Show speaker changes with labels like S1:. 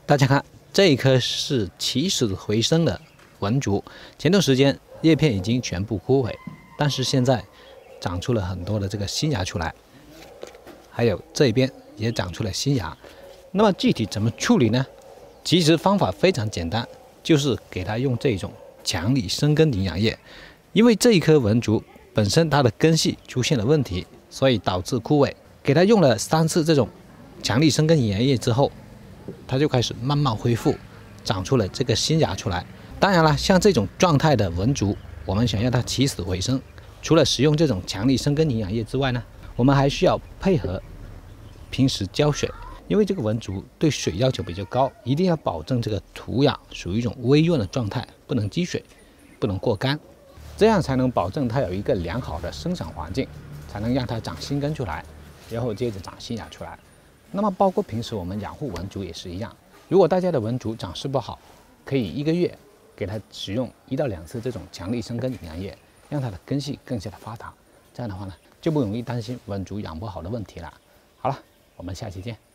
S1: 大家看，这一棵是起死回生的文竹，前段时间叶片已经全部枯萎，但是现在长出了很多的这个新芽出来，还有这边也长出了新芽。那么具体怎么处理呢？其实方法非常简单，就是给它用这种强力生根营养液。因为这一棵文竹本身它的根系出现了问题，所以导致枯萎。给它用了3次这种强力生根营养液之后，它就开始慢慢恢复，长出了这个新芽出来。当然了，像这种状态的文竹，我们想要它起死回生，除了使用这种强力生根营养液之外呢，我们还需要配合平时浇水。因为这个文竹对水要求比较高，一定要保证这个土壤属于一种微润的状态，不能积水，不能过干，这样才能保证它有一个良好的生长环境，才能让它长新根出来，然后接着长新芽出来。那么包括平时我们养护文竹也是一样，如果大家的文竹长势不好，可以1个月给它使用1到2次这种强力生根营养液，让它的根系更加的发达。这样的话呢，就不容易担心文竹养不好的问题了。好了，我们下期见。